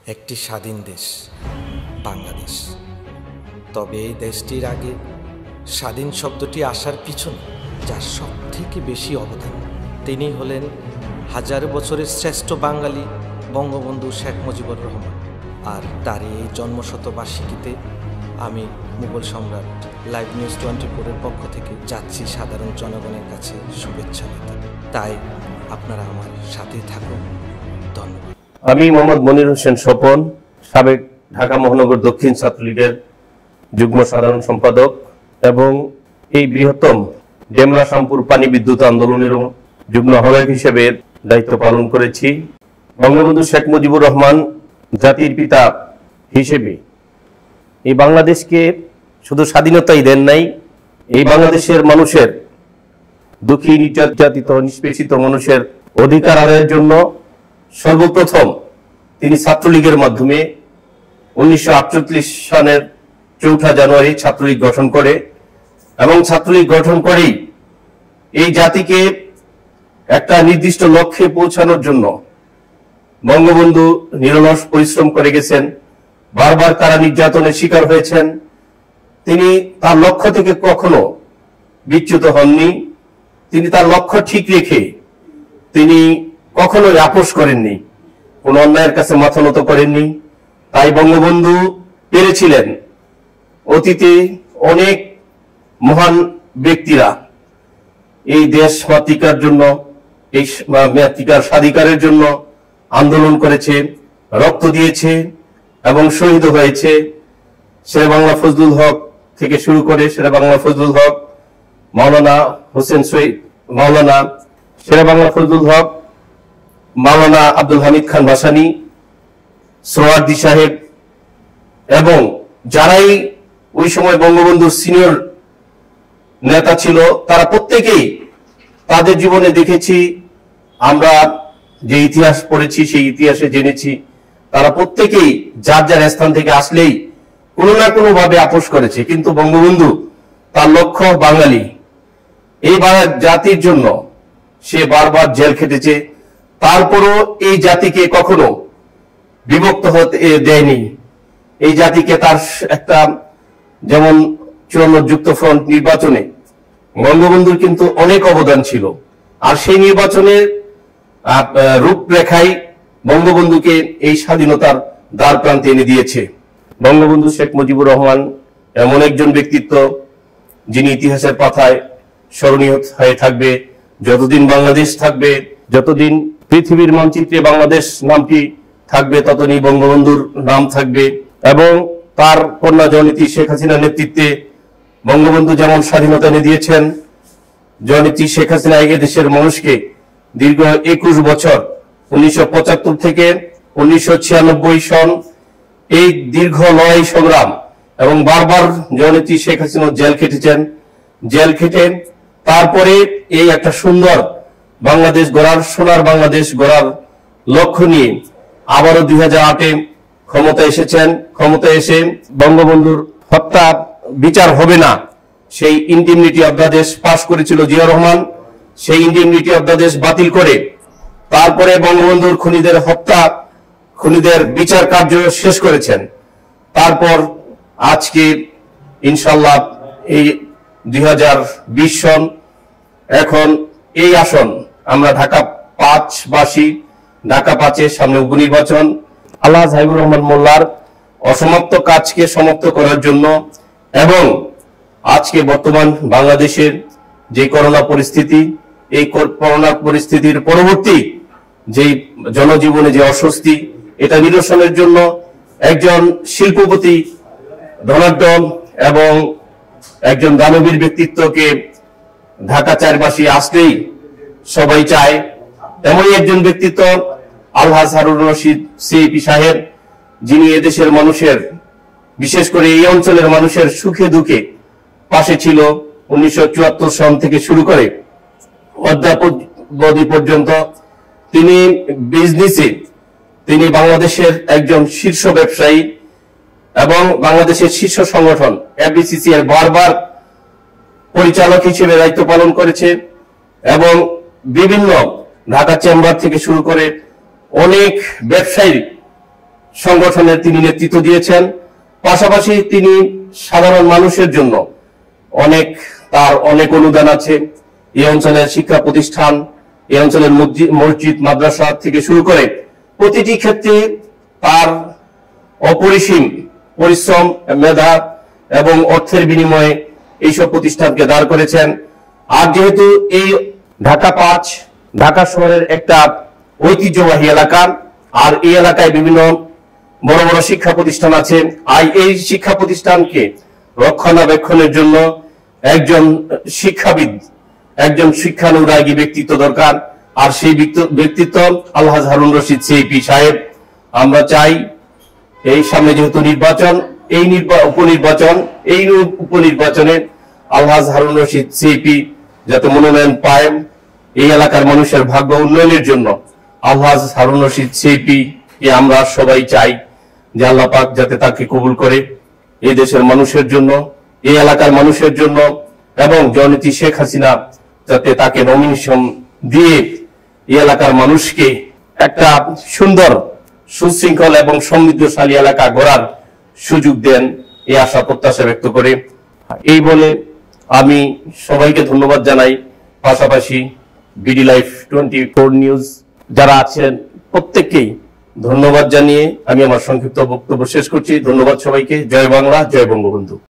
একটি স্বাধীন দেশ বাংলাদেশ। তবে এই দেশটির আগে স্বাধীন শব্দটি আসার পিছনে যার সব থেকে বেশি অবদান, তিনি হলেন হাজার বছরের শ্রেষ্ঠ বাঙালি বঙ্গবন্ধু শেখ মুজিবুর রহমান। আর তার এই জন্মশতবার্ষিকীতে আমি মুঘল সম্রাট লাইভ নিউজ 24-এর পক্ষ থেকে যাচ্ছি সাধারণ জনগণের কাছে শুভেচ্ছা দিতে। তাই আপনারা আমার সাথেই থাকুন। ধন্যবাদ। আমি মোহাম্মদ মনির হোসেন স্বপন, সাবেক ঢাকা মহানগর দক্ষিণ ছাত্রলীগের যুগ্ম সাধারণ সম্পাদক এবং এই বৃহত্তম ডেমরা শামপুর পানি বিদ্যুৎ আন্দোলনেরও যুগ্ম আহ্বায়ক হিসেবে দায়িত্ব পালন করেছি। বঙ্গবন্ধু শেখ মুজিবুর রহমান জাতির পিতা হিসেবে এই বাংলাদেশকে শুধু স্বাধীনতাই দেন নাই, এই বাংলাদেশের মানুষের দুঃখী নির্যাতিত নিষ্পেষিত মানুষের অধিকার আদায়ের জন্য সর্বপ্রথম তিনি ছাত্রলীগের মাধ্যমে 1948 সালের 4 জানুয়ারি ছাত্রলীগ গঠন করে এবং ছাত্রলীগ গঠন করেই এই জাতিকে একটা নির্দিষ্ট লক্ষ্যে পৌঁছানোর জন্য বঙ্গবন্ধু নিরলস পরিশ্রম করে গেছেন। বারবার তারা নির্যাতনের শিকার হয়েছেন। তিনি তার লক্ষ্য থেকে কখনো বিচ্যুত হননি। তিনি তার লক্ষ্য ঠিক রেখে তিনি কখনোই আপোষ করেননি, কোন অন্যায়ের কাছে মাথা নত করেননি। তাই বঙ্গবন্ধু পেরেছিলেন অতীতে অনেক মহান ব্যক্তিরা এই দেশ মাতৃকার জন্য, এই মাতৃকার স্বাধিকারের জন্য আন্দোলন করেছে, রক্ত দিয়েছে এবং শহীদ হয়েছে। শেরেবাংলা ফজলুল হক থেকে শুরু করে শেরেবাংলা ফজলুল হক, মাওলানা হোসেন শহীদ, মাওলানা শেরেবাংলা ফজলুল হক, মাওলানা আব্দুল হামিদ খান ভাসানী, সোহরাওয়ার্দী সাহেব এবং যারাই ওই সময় বঙ্গবন্ধুর সিনিয়র নেতা ছিল, তারা প্রত্যেকেই তাদের জীবনে দেখেছি, আমরা যে ইতিহাস পড়েছি সেই ইতিহাসে জেনেছি, তারা প্রত্যেকেই যার যার স্থান থেকে আসলেই কোনো না কোনো ভাবে আপোষ করেছে। কিন্তু বঙ্গবন্ধু তার লক্ষ্য বাঙালি, এই জাতির জন্য সে বারবার জেল খেটেছে। তারপরও এই জাতিকে কখনো বিভক্ত হতে দেয়নি। এই জাতিকে তার একটা, যেমন 54 যুক্তফ্রন্ট নির্বাচনে বঙ্গবন্ধুর কিন্তু অনেক অবদান ছিল, আর সেই নির্বাচনের রূপরেখায় বঙ্গবন্ধুকে এই স্বাধীনতার দ্বার প্রান্তে এনে দিয়েছে। বঙ্গবন্ধু শেখ মুজিবুর রহমান এমন একজন ব্যক্তিত্ব যিনি ইতিহাসের পাতায় স্মরণীয় হয়ে থাকবে। যতদিন বাংলাদেশ থাকবে, যতদিন পৃথিবীর মানচিত্রে বাংলাদেশ নামটি থাকবে, ততদিন বঙ্গবন্ধুর নাম থাকবে। এবং তার কন্যা জননেত্রী শেখ হাসিনার নেতৃত্বে বঙ্গবন্ধু যেমন স্বাধীনতা এনে দিয়েছেন, জননেত্রী শেখ হাসিনা এদেশের মানুষকে দীর্ঘ 21 বছর 1975 থেকে 1996 সন এই দীর্ঘ লড়াই সংগ্রাম এবং বারবার জননেত্রী শেখ হাসিনা জেল খেটেছেন। জেল খেটে তারপরে এই একটা সুন্দর বাংলাদেশ গড়ার, সোনার বাংলাদেশ গড়ার লক্ষ্য নিয়ে আবারও 2008-এ ক্ষমতা এসেছেন। ক্ষমতা এসে বঙ্গবন্ধুর হত্যা বিচার হবে না সেই ইনডিমনিটি অধ্যাদেশ পাশ করেছিল জিয়া রহমান। সেই ইনডিমনিটি অধ্যাদেশ বাতিল করে তারপরে বঙ্গবন্ধুর খুনিদের হত্যা, খুনিদের বিচার কার্য শেষ করেছেন। তারপর আজকে ইনশাল্লাহ এই 2020 সন, এখন এই আসন আমরা ঢাকা 5 বাসী, ঢাকা 5-এর সামনে উপনির্বাচন। আলহাজ হাবিবুর রহমান মোল্লার অসমাপ্ত কাজকে সমাপ্ত করার জন্য এবং আজকে বর্তমান বাংলাদেশের যে করোনা পরিস্থিতি, এই করোনা পরিস্থিতির পরবর্তী যে জনজীবনে যে অস্বস্তি, এটা নিরসনের জন্য একজন শিল্পপতি, ধনাঢ্য এবং একজন দানবীর ব্যক্তিত্বকে ঢাকা 4বাসী আসলেই সবাই চায়। এমনই একজন ব্যক্তিত্ব আলহাজ হারুন রশিদ সিপি সাহেব, যিনি এদেশের মানুষের, বিশেষ করে এই অঞ্চলের মানুষের সুখে দুঃখে পাশে ছিল 1974 সন থেকে শুরু করে অদ্যাবধি পর্যন্ত। তিনি বিজনেসে, তিনি বাংলাদেশের একজন শীর্ষ ব্যবসায়ী এবং বাংলাদেশের শীর্ষ সংগঠন এফবিসিসি এর বারবার পরিচালক হিসেবে দায়িত্ব পালন করেছে এবং বিভিন্ন ঢাকা চেম্বার থেকে শুরু করে অনেক ব্যবসায়ী সংগঠনের তিনি নেতৃত্ব দিয়েছেন। পাশাপাশি তিনি সাধারণ মানুষের জন্য তার অনেক অনুদান আছে। এই অঞ্চলের শিক্ষা প্রতিষ্ঠান, এই অঞ্চলের মসজিদ মাদ্রাসা থেকে শুরু করে প্রতিটি ক্ষেত্রে তার অপরিসীম পরিশ্রম, মেধা এবং অর্থের বিনিময়ে এইসব প্রতিষ্ঠানকে দাঁড় করেছেন। আর যেহেতু এই ঢাকা শহরের একটা ঐতিহ্যবাহী এলাকা, আর এই এলাকায় বিভিন্ন বড় বড় শিক্ষা প্রতিষ্ঠান আছে, আর এই শিক্ষা প্রতিষ্ঠানকে রক্ষণাবেক্ষণের জন্য একজন শিক্ষাবিদ, একজন শিক্ষানুরাগী ব্যক্তিত্ব দরকার। আর সেই ব্যক্তিত্ব আলহাজ হারুন রশিদ সিপি সাহেব। আমরা চাই এই সামনে যেহেতু নির্বাচন, এই উপনির্বাচনে আলহাজ হারুন রশিদ সিপি যাতে মনোনয়ন পায়, এই এলাকার মানুষের ভাগ্য উন্নয়নের জন্য আলহাজ হারুন রশিদ সিপি কে আমরা সবাই চাই যে আল্লাহ পাক যাতে তাকে কবুল করে এই দেশের মানুষের জন্য, এই এলাকার মানুষের জন্য, এবং জননেত্রী শেখ হাসিনা যাতে তাকে নমিনেশন দিয়ে এই এলাকার মানুষকে একটা সুন্দর, সুশৃঙ্খল এবং সমৃদ্ধশালী এলাকা গড়ার সুযোগ দেন, এই আশা প্রত্যাশা ব্যক্ত করে এই বলে আমি সবাইকে ধন্যবাদ জানাই। পাশাপাশি বিডি লাইফ 24 নিউজ যারা আছেন প্রত্যেককেই ধন্যবাদ জানিয়ে আমি আমার সংক্ষিপ্ত বক্তব্য শেষ করছি। ধন্যবাদ সবাইকে। জয় বাংলা, জয় বঙ্গবন্ধু।